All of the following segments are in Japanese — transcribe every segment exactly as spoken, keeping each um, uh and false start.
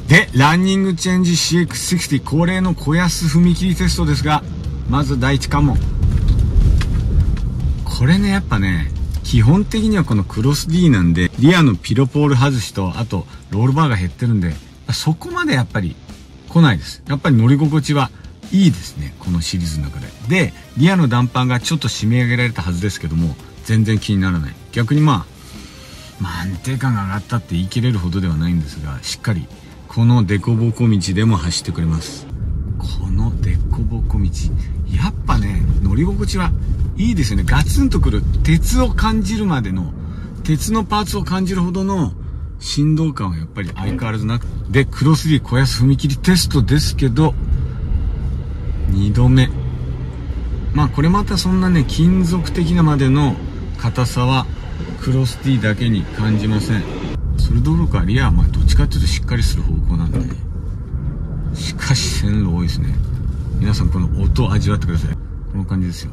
で、ランニングチェンジ シーエックスろくじゅう 恒例の小安踏切テストですが、まず第一関門。これね、やっぱね、基本的にはこのクロス D なんで、リアのピロポール外しと、あと、ロールバーが減ってるんで、そこまでやっぱり来ないです。やっぱり乗り心地はいいですね、このシリーズの中で。で、リアのダンパーがちょっと締め上げられたはずですけども、全然気にならない。逆にまあ、まあ安定感が上がったって言い切れるほどではないんですが、しっかり、この凸凹道でも走ってくれます。この凸凹道。やっぱね、乗り心地はいいですよね。ガツンとくる。鉄を感じるまでの、鉄のパーツを感じるほどの振動感はやっぱり相変わらずなく。で、クロス D 小安踏切テストですけど、にどめ。まあこれまたそんなね、金属的なまでの硬さはクロス D だけに感じません。それどころかリアはまあどっちかっていうとしっかりする方向なんでね。しかし線路多いですね。皆さんこの音を味わってください。この感じですよ。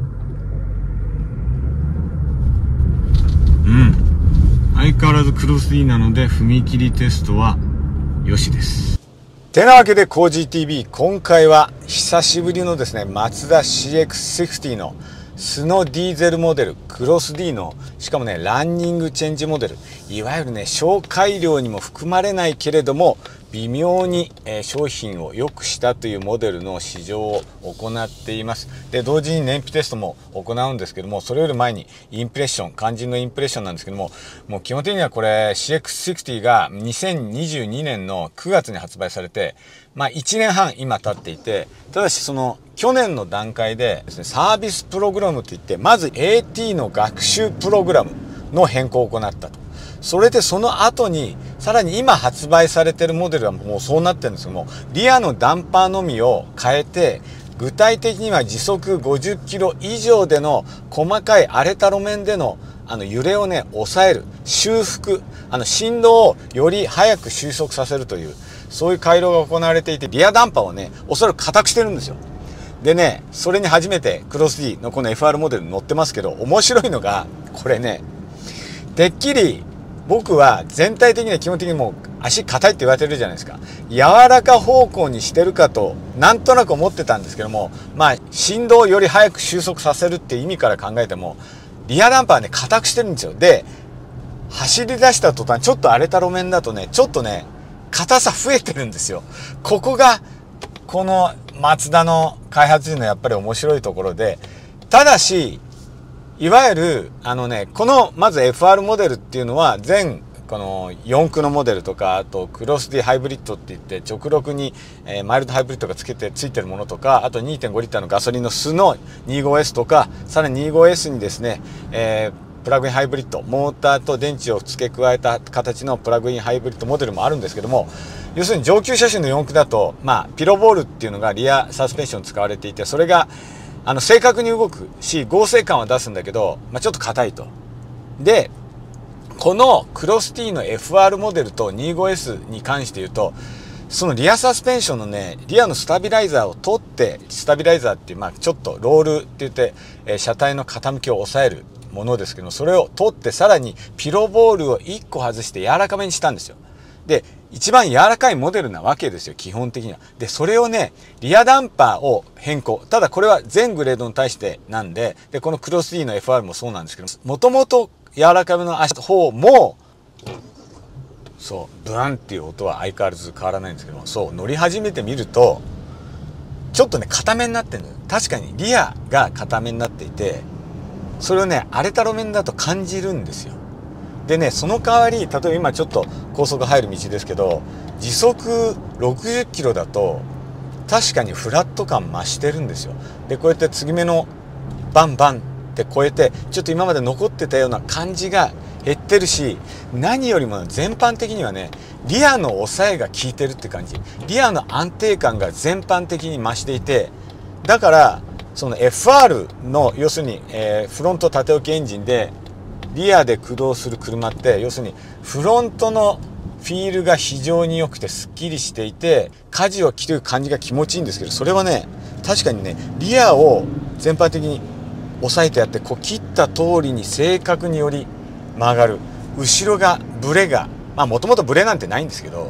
うん。相変わらずクロス D なので踏切テストはよしです。てなわけでコージー ティーブイ 今回は久しぶりのですね、マツダ シーエックスろくじゅう のスノディーゼルモデルクロス D のしかもねランニングチェンジモデル、いわゆるね小改良にも含まれないけれども微妙に、えー、商品を良くしたというモデルの試乗を行っています。で同時に燃費テストも行うんですけども、それより前にインプレッション、肝心のインプレッションなんですけども、もう基本的にはこれ シーエックスろくじゅう がにせんにじゅうにねんのくがつに発売されて、まあいちねんはん今経っていて、ただしその去年の段階でですね、サービスプログラムといって、まず エーティー の学習プログラムの変更を行ったと。それでその後に、さらに今発売されているモデルはもうそうなってるんですけども、リアのダンパーのみを変えて、具体的には時速ごじゅっキロ以上での細かい荒れた路面でのあの揺れをね、抑える、修復、あの振動をより早く収束させるという、そういう改良が行われていて、リアダンパーをね、おそらく硬くしてるんですよ。でね、それに初めてクロス D のこの エフアール モデルに乗ってますけど、面白いのが、これね、てっきり僕は全体的には基本的にもう足硬いって言われてるじゃないですか。柔らか方向にしてるかと、なんとなく思ってたんですけども、まあ、振動をより早く収束させるっていう意味から考えても、リアダンパーはね、硬くしてるんですよ。で、走り出した途端、ちょっと荒れた路面だとね、ちょっとね、硬さ増えてるんですよ。ここが、このマツダの開発時のやっぱり面白いところで、ただし、いわゆる、あのね、この、まず エフアール モデルっていうのは、全、このよん駆のモデルとか、あとクロス D ハイブリッドって言って、直録に、えー、マイルドハイブリッドがつけて、ついてるものとか、あと にてんごリッターのガソリンのスの にじゅうごエス とか、さらに にじゅうごエス にですね、えー、プラグインハイブリッド、モーターと電池を付け加えた形のプラグインハイブリッドモデルもあるんですけども、要するに上級車種のよん駆だと、まあ、ピロボールっていうのがリアサスペンション使われていて、それが、あの、正確に動くし、合成感は出すんだけど、まあ、ちょっと硬いと。で、このクロス D の エフアール モデルと にじゅうごエス に関して言うと、そのリアサスペンションのね、リアのスタビライザーを取って、スタビライザーっていう、まあ、ちょっとロールって言って、えー、車体の傾きを抑えるものですけど、それを取って、さらにピロボールをいっこ外して柔らかめにしたんですよ。で、一番柔らかいモデルなわけですよ、基本的には。で、それをね、リアダンパーを変更。ただこれは全グレードに対してなんで、で、このクロス D の エフアール もそうなんですけど、もともと柔らかめの足の方も、そう、ブワンっていう音は相変わらず変わらないんですけども、そう、乗り始めてみると、ちょっとね、硬めになってるのよ。確かにリアが硬めになっていて、それをね、荒れた路面だと感じるんですよ。でね、その代わり、例えば今ちょっと高速入る道ですけど、時速ろくじゅっキロだと、確かにフラット感増してるんですよ。で、こうやって継ぎ目のバンバンって超えて、ちょっと今まで残ってたような感じが減ってるし、何よりも全般的にはね、リアの抑えが効いてるって感じ。リアの安定感が全般的に増していて、だから、その エフアール の、要するに、えー、フロント縦置きエンジンで、リアで駆動する車って、要するにフロントのフィールが非常に良くてスッキリしていて、舵を切る感じが気持ちいいんですけど、それはね、確かにね、リアを全般的に押さえてやって、こう切った通りに正確により曲がる。後ろがブレが、まあもともとブレなんてないんですけど、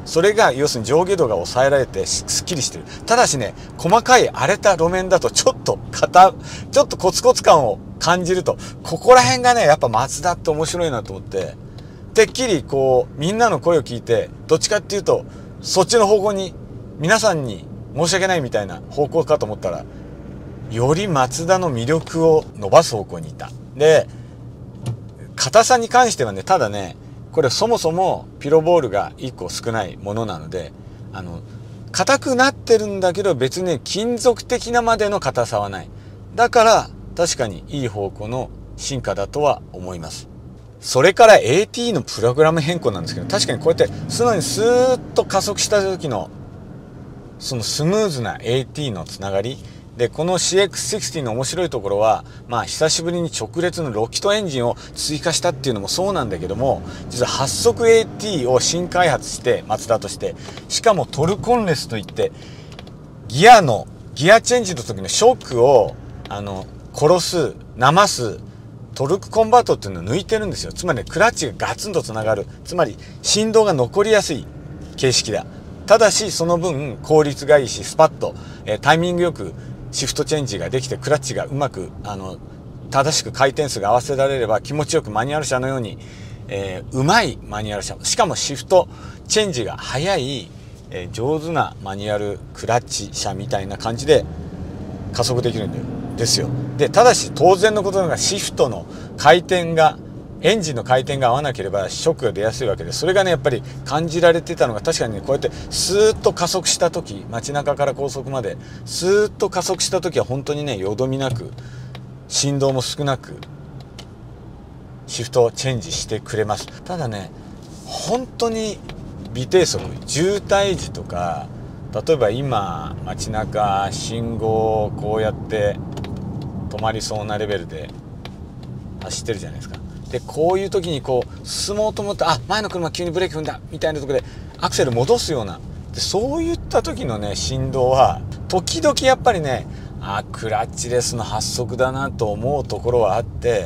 それが要するに上下動が抑えられてすっきりしてる。ただしね、細かい荒れた路面だとちょっと硬、ちょっとコツコツ感を感じると、ここら辺がね、やっぱマツダって面白いなと思って、てっきりこうみんなの声を聞いて、どっちかっていうとそっちの方向に皆さんに申し訳ないみたいな方向かと思ったら、よりマツダの魅力を伸ばす方向にいた。で、硬さに関してはね、ただね、これそもそもピロボールがいっこ少ないものなので、あの硬くなってるんだけど別にね、金属的なまでの硬さはない。だから確かにいい方向の進化だとは思います。それから エーティー のプログラム変更なんですけど、確かにこうやって素直にスーッと加速した時のそのスムーズな エーティー のつながりで、この シーエックスシックスティー の面白いところは、まあ久しぶりに直列のロキトエンジンを追加したっていうのもそうなんだけども、実ははっ速 エーティー を新開発してマツダとして、しかもトルコンレスといってギアのギアチェンジの時のショックをあの殺す生すトルクコンバートっていうのを抜いてるんですよ。つまり、ね、クラッチがガツンとつながる、つまり振動が残りやすい形式だ。ただしその分効率がいいし、スパッと、えー、タイミングよくシフトチェンジができて、クラッチがうまくあの正しく回転数が合わせられれば気持ちよくマニュアル車のように、えー、うまいマニュアル車、しかもシフトチェンジが速い、えー、上手なマニュアルクラッチ車みたいな感じで加速できるんだよですよ。で、ただし当然のことながらシフトの回転がエンジンの回転が合わなければショックが出やすいわけで、それがねやっぱり感じられてたのが、確かにねこうやってスーッと加速した時、街中から高速までスーッと加速した時は本当にねよどみなく、振動も少なくシフトをチェンジしてくれます。ただね、本当に微低速、渋滞時とか、例えば今街中信号をこうやって止まりそうなレベルで走ってるじゃないですか。で、こういう時にこう進もうと思って、あ、前の車急にブレーキ踏んだみたいなところでアクセル戻すような、でそういった時のね振動は時々やっぱりね、あ、クラッチレスの発速だなと思うところはあって、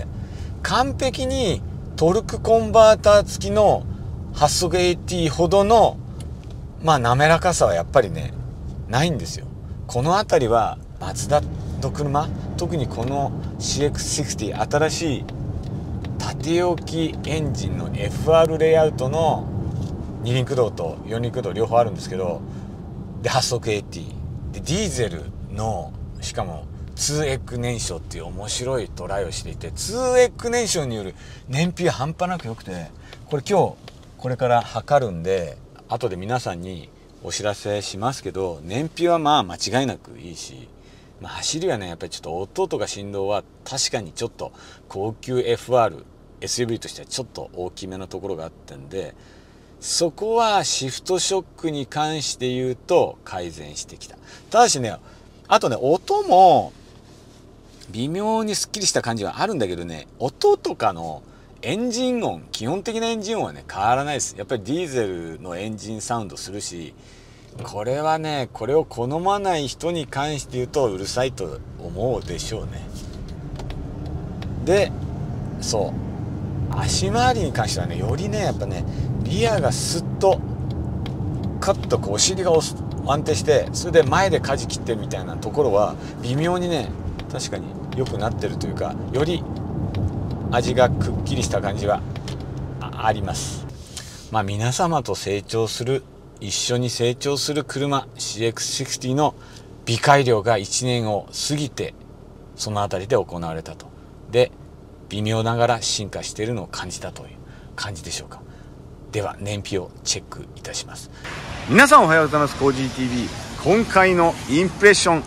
完璧にトルクコンバーター付きの発速 エーティー ほどのまあ滑らかさはやっぱりねないんですよ。この辺りはマツダの車、特にこの シーエックスシックスティー 新しい縦置きエンジンの エフアール レイアウトのに輪駆動とよん輪駆動両方あるんですけど、ではっ速 エーティー でディーゼルの、しかも ツーエック 燃焼っていう面白いトライをしていて、 ツーエック 燃焼による燃費は半端なく良くて、これ今日これから測るんで後で皆さんにお知らせしますけど、燃費はまあ間違いなくいいし、まあ、走りはねやっぱりちょっと音とか振動は確かにちょっと高級 エフアール エスユーブイ としてはちょっと大きめなところがあったんで、そこはシフトショックに関して言うと改善してきた。ただしね、あとね音も微妙にスッキリした感じはあるんだけどね、音とかのエンジン音、基本的なエンジン音はね変わらないです。やっぱりディーゼルのエンジンサウンドするし、これはねこれを好まない人に関して言うとうるさいと思うでしょうね。で、そう足回りに関してはね、よりねやっぱねリアがスッとカッとこうお尻が安定して、それで前で舵切ってるみたいなところは微妙にね確かに良くなってるというか、より味がくっきりした感じは あ, あります。まあ皆様と成長する、一緒に成長する車 シーエックスシックスティー の微改良がいちねんを過ぎてその辺りで行われたと。で、微妙ながら進化しているのを感じたという感じでしょうか。では燃費をチェックいたします。皆さんおはようございます。コージーティービー。今回のインプレッション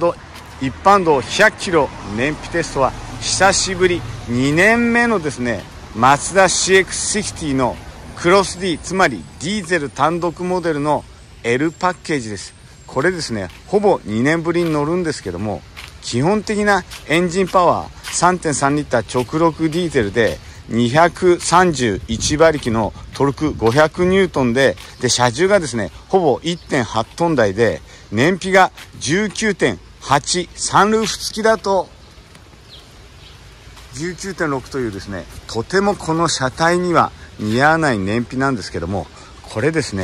&一般道ひゃっキロ燃費テストは久しぶりにねんめのですね、マツダ シーエックスシックスティー のクロス D、 つまりディーゼル単独モデルの L パッケージです。これですね、ほぼにねんぶりに乗るんですけども、基本的なエンジンパワー さんてんさんリッター直録ディーゼルでにひゃくさんじゅういちばりきのトルクごひゃくニュートンで、で車重がですねほぼ いってんはちトン台で、燃費が じゅうきゅうてんはち、サンルーフ付きだと じゅうきゅうてんろく というですね、とてもこの車体には似合わない燃費なんですけども、これですね、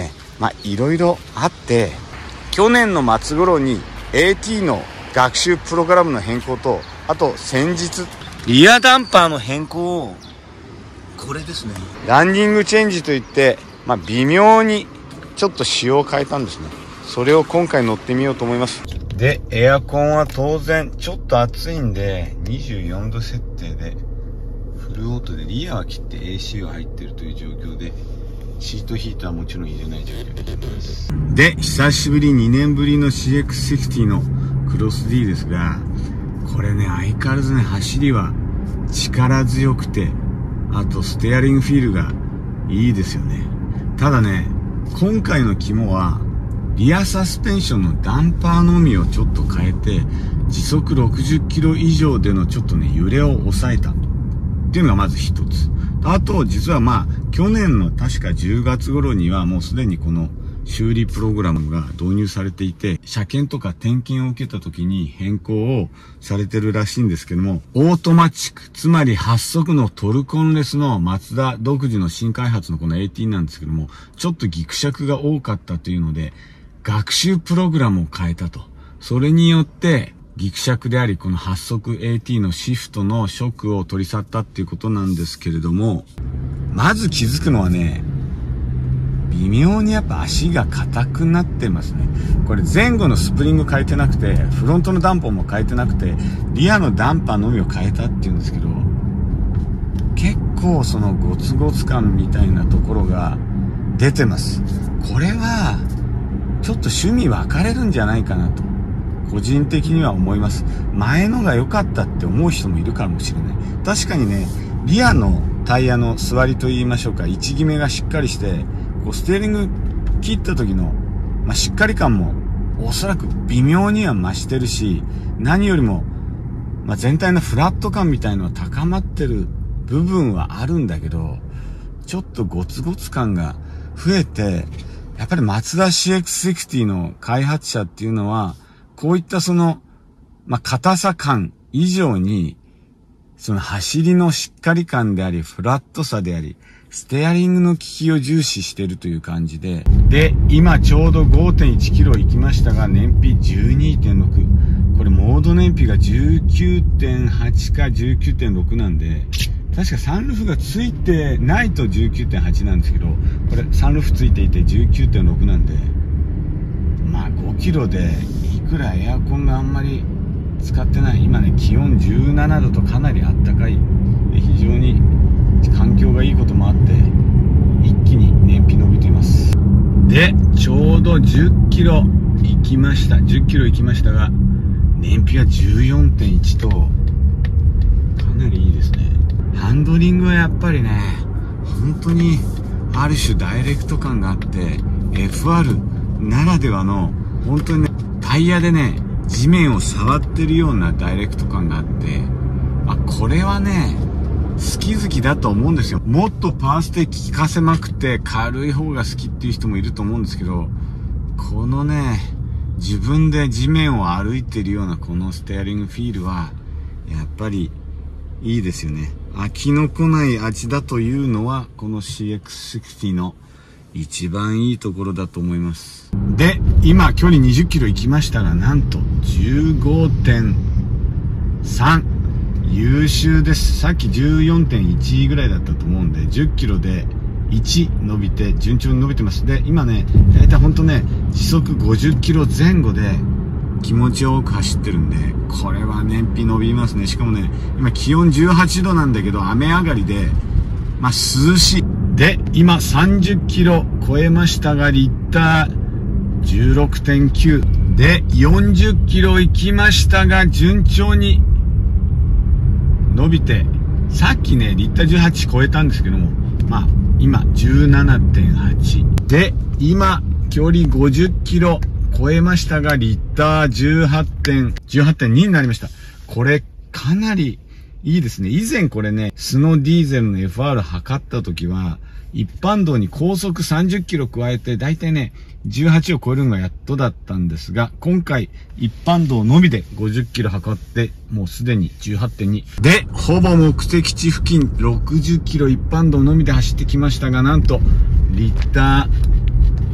まあいろいろあって、去年の末頃に エーティー の学習プログラムの変更と、あと先日リアダンパーの変更を、これですね、ランディングチェンジといって、まあ微妙にちょっと仕様を変えたんですね。それを今回乗ってみようと思います。で、エアコンは当然ちょっと暑いんでにじゅうよんど設定でフルオートで、リアは切って エーシー は入ってるという状況で、シートヒーターはもちろん入れない状況です。で、久しぶりにねんぶりの シーエックスシクスティー のクロス D ですが、これね、相変わらずね、走りは力強くて、あとステアリングフィールがいいですよね。ただね、今回の肝はリアサスペンションのダンパーのみをちょっと変えて、時速ろくじゅっキロ以上でのちょっとね、揺れを抑えたっていうのがまず一つ。あと、実はまあ、去年の確かじゅうがつ頃にはもうすでにこの修理プログラムが導入されていて、車検とか点検を受けた時に変更をされてるらしいんですけども、オートマチック、つまりはっ速のトルコンレスのマツダ独自の新開発のこの エーティー なんですけども、ちょっとギクシャクが多かったというので、学習プログラムを変えたと。それによって、ギクシャクであり、このはっ速 エーティー のシフトのショックを取り去ったっていうことなんですけれども、まず気づくのはね、微妙にやっぱ足が硬くなってますね。これ前後のスプリング変えてなくて、フロントのダンパーも変えてなくて、リアのダンパーのみを変えたっていうんですけど、結構そのゴツゴツ感みたいなところが出てます。これは、ちょっと趣味分かれるんじゃないかなと、個人的には思います。前のが良かったって思う人もいるかもしれない。確かにね、リアのタイヤの座りと言いましょうか、位置決めがしっかりして、こうステーリング切った時の、まあ、しっかり感もおそらく微妙には増してるし、何よりも、まあ、全体のフラット感みたいのは高まってる部分はあるんだけど、ちょっとゴツゴツ感が増えて、やっぱりマツダ シーエックスシクスティー の開発者っていうのは、こういったその、まあ、硬さ感以上に、その走りのしっかり感であり、フラットさであり、ステアリングの効きを重視してるという感じで、で、今ちょうど ごてんいちキロ行きましたが、燃費 じゅうにてんろく。これモード燃費が じゅうきゅうてんはち か じゅうきゅうてんろく なんで、確かサンルーフがついてないと じゅうきゅうてんはち なんですけど、これサンルーフついていて じゅうきゅうてんろく なんで、まあごキロでいくらエアコンがあんまり使ってない、今ね気温じゅうななどとかなりあったかい、非常に環境がいいこともあって一気に燃費伸びています。で、ちょうどじゅっキロ行きました。じゅっキロ行きましたが、燃費は じゅうよんてんいち とかなりいいですね。ハンドリングはやっぱりね、本当にある種ダイレクト感があって、 エフアール ならではの本当にね、タイヤでね地面を触ってるようなダイレクト感があって、あ、これはね好き好きだと思うんですよ。もっとパワーステ効かせまくって軽い方が好きっていう人もいると思うんですけど、このね自分で地面を歩いてるようなこのステアリングフィールはやっぱりいいですよね。飽きのこない味だというのはこの シーエックスシクスティー の一番いいところだと思います。で、今距離にじゅっキロ行きましたが、なんと じゅうごてんさん、優秀です。さっき じゅうよんてんいち ぐらいだったと思うんで、じゅっキロでいち伸びて順調に伸びてます。で、今ねだいたいほんとね時速ごじゅっキロぜん後で気持ちよく走ってるんで、これは燃費伸びますね。しかもね今気温じゅうはちどなんだけど、雨上がりでまあ涼しい。で、今さんじゅっキロ超えましたが、リッター じゅうろくてんきゅう でよんじゅっキロ行きましたが、順調に伸びて、さっきねリッターじゅうはち超えたんですけども、まあ今 じゅうななてんはち で、今距離ごじゅっキロ超えましたが、リッター じゅうはちてんに になりました。これかなりいいですね。以前これねスノーディーゼルの エフアール 測った時は、一般道に高速さんじゅっキロ加えてだいたいねじゅうはちを超えるのがやっとだったんですが、今回一般道のみでごじゅっキロ測ってもうすでに じゅうはちてんに で、ほぼ目的地付近ろくじゅっキロ一般道のみで走ってきましたが、なんとリッター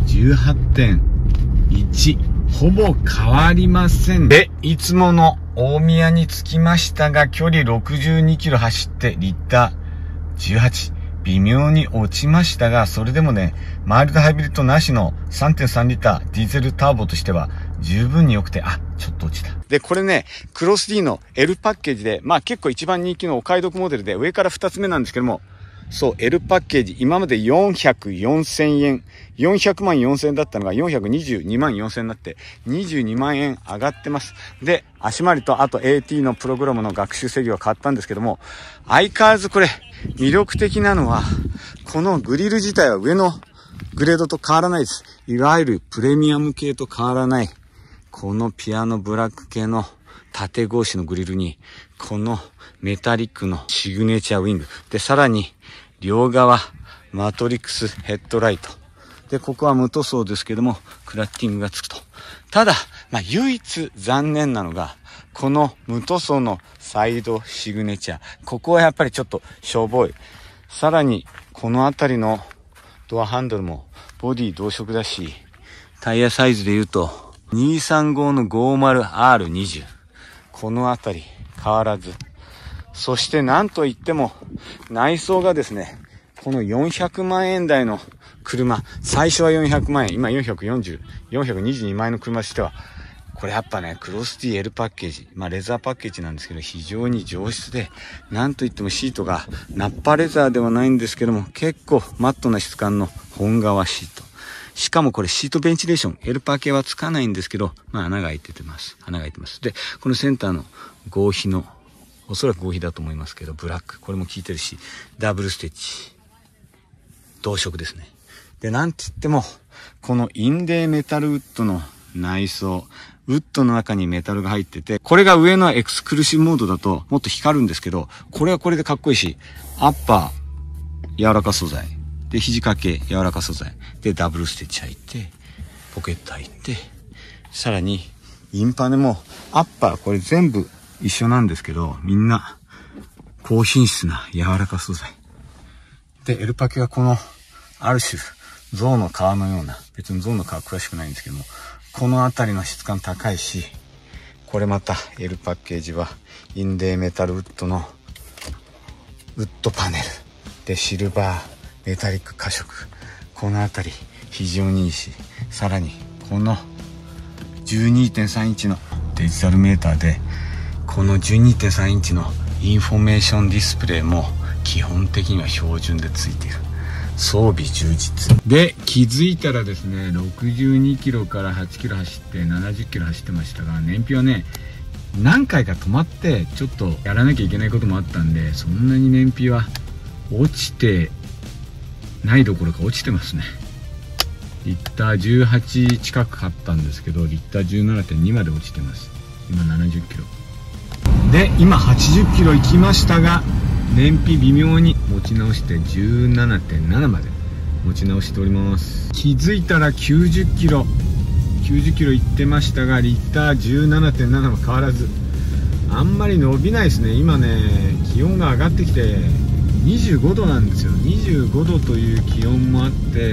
じゅうはちてんいち。ほぼ変わりません。で、いつもの大宮に着きましたが、距離ろくじゅうにキロ走ってリッターじゅうはち。微妙に落ちましたが、それでもね、マイルドハイブリッドなしの さんてんさん リッターディーゼルターボとしては十分に良くて、あ、ちょっと落ちた。で、これね、クロス D の L パッケージで、まあ結構一番人気のお買い得モデルで、上からふたつめなんですけども、そう、L パッケージ、今までよんひゃくよんせんえん、よんひゃくまんよんせんえんだったのがよんひゃくにじゅうにまんよんせんえんになって、にじゅうにまんえん上がってます。で、足回りとあと エーティー のプログラムの学習制御が変わったんですけども、相変わらずこれ、魅力的なのは、このグリル自体は上のグレードと変わらないです。いわゆるプレミアム系と変わらない、このピアノブラック系の縦格子のグリルに、このメタリックのシグネチャーウィング。で、さらに、両側、マトリックスヘッドライト。で、ここは無塗装ですけども、クラッキングがつくと。ただ、まあ、唯一残念なのが、この無塗装のサイドシグネチャー。ここはやっぱりちょっとしょぼい。さらに、このあたりのドアハンドルもボディ同色だし、タイヤサイズで言うと、にさんごの ごじゅうアールにじゅう。このあたり変わらず。そしてなんといっても内装がですね、このよんひゃくまんえん台の車、最初はよんひゃくまんえん、今よんひゃくよんじゅう、よんひゃくにじゅうにまんえんの車としては、これやっぱね、クロス ティーエル パッケージ、まあレザーパッケージなんですけど、非常に上質で、なんといってもシートがナッパレザーではないんですけども、結構マットな質感の本革シート。しかもこれシートベンチレーション、エルパ系はつかないんですけど、まあ穴が開いててます。穴が開いてます。で、このセンターの合皮の、おそらく合皮だと思いますけど、ブラック。これも効いてるし、ダブルステッチ。同色ですね。で、なんて言っても、このインデーメタルウッドの内装、ウッドの中にメタルが入ってて、これが上のエクスクルーシブモードだともっと光るんですけど、これはこれでかっこいいし、アッパー、柔らか素材。で、肘掛け、柔らか素材。で、ダブルステッチ入って、ポケット入って、さらに、インパネも、アッパー、これ全部一緒なんですけど、みんな、高品質な柔らか素材。で、エルパケはこの、ある種、象の皮のような、別に象の皮詳しくないんですけども、このあたりの質感高いし、これまた、L パッケージは、インデーメタルウッドの、ウッドパネル。で、シルバー、メタリック加色。このあたり、非常にいいし、さらに、この、じゅうにてんさん インチのデジタルメーターで、この じゅうにてんさん インチのインフォメーションディスプレイも、基本的には標準でついている。装備充実。で、気づいたらですね、ろくじゅうにキロからはちキロ走ってななじゅっキロ走ってましたが、燃費はね、何回か止まってちょっとやらなきゃいけないこともあったんで、そんなに燃費は落ちてないどころか落ちてますね。リッターじゅうはち近くあったんですけど、リッター じゅうななてんに まで落ちてます。今ななじゅっキロで、今はちじゅっキロ行きましたが、燃費微妙に持ち直して じゅうななてんなな まで持ち直しております。気づいたらきゅうじゅっキロきゅうじゅっキロ行ってましたが、リッター じゅうななてんなな も変わらず、あんまり伸びないですね。今ね、気温が上がってきてにじゅうごどなんですよ。にじゅうごどという気温もあって、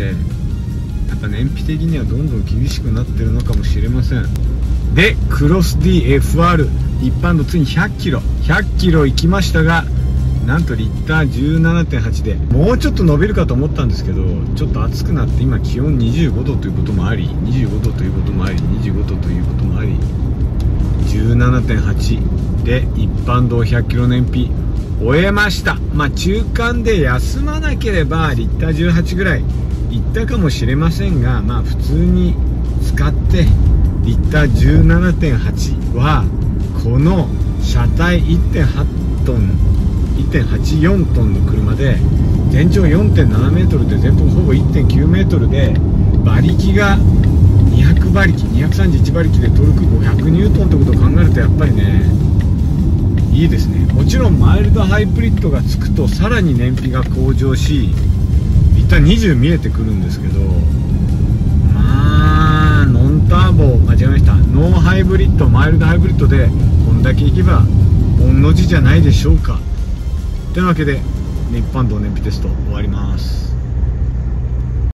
やっぱ燃費的にはどんどん厳しくなってるのかもしれません。で、クロス ディーエフアール 一般道ついにひゃっキロひゃっキロ行きましたが、なんとリッター じゅうななてんはち で、もうちょっと伸びるかと思ったんですけど、ちょっと暑くなって今気温にじゅうごどということもあり、にじゅうごどということもあり、にじゅうごどということもあり、じゅうななてんはち で一般道ひゃっキロ燃費終えました。まあ中間で休まなければリッターじゅうはちぐらいいったかもしれませんが、まあ普通に使ってリッター じゅうななてんはち はこの車体 いってんはちトンいってんはちよんトンの車で、全長 よんてんななメートルで前方ほぼ いってんきゅうメートルで、馬力がにひゃくばりきにひゃくさんじゅういちばりきでトルクごひゃくニュートンってことを考えると、やっぱりねいいですね。もちろんマイルドハイブリッドがつくとさらに燃費が向上し、リッターにじゅう見えてくるんですけど、まあノンターボ間違えました、ノーハイブリッドマイルドハイブリッドでこんだけいけば御の字じゃないでしょうか。というわけで、一般道燃費テスト終わります。